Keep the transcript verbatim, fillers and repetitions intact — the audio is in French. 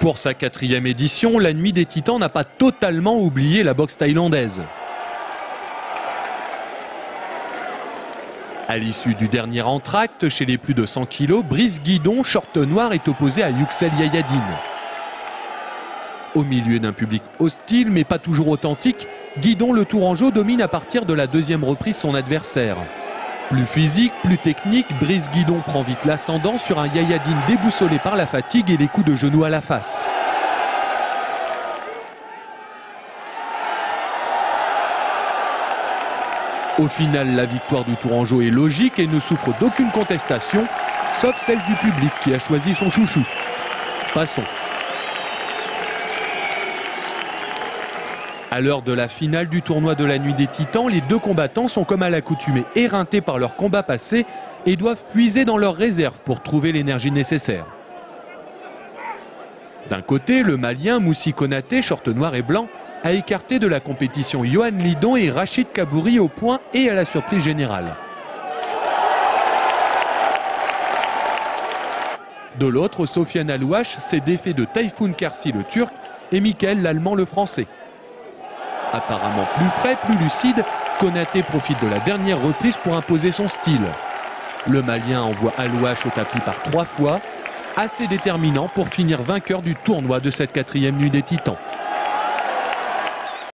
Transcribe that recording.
Pour sa quatrième édition, la Nuit des Titans n'a pas totalement oublié la boxe thaïlandaise. À l'issue du dernier entracte, chez les plus de cent kilos, Brice Guidon, short noir, est opposé à Yüksel Yayadin. Au milieu d'un public hostile mais pas toujours authentique, Guidon le Tourangeau domine à partir de la deuxième reprise son adversaire. Plus physique, plus technique, Brice Guidon prend vite l'ascendant sur un Yayadin déboussolé par la fatigue et les coups de genoux à la face. Au final, la victoire du Tourangeau est logique et ne souffre d'aucune contestation, sauf celle du public qui a choisi son chouchou. Passons. À l'heure de la finale du tournoi de la Nuit des Titans, les deux combattants sont comme à l'accoutumée éreintés par leur combat passé et doivent puiser dans leurs réserves pour trouver l'énergie nécessaire. D'un côté, le Malien Moussi Konaté, short noir et blanc, a écarté de la compétition Yohan Lidon et Rachid Kabouri au point et à la surprise générale. De l'autre, Sofiane Alouache s'est défait de Tayfun Kersi le Turc et Mickaël l'Allemand le Français. Apparemment plus frais, plus lucide, Konaté profite de la dernière reprise pour imposer son style. Le Malien envoie Alouache au tapis par trois fois, assez déterminant pour finir vainqueur du tournoi de cette quatrième Nuit des Titans.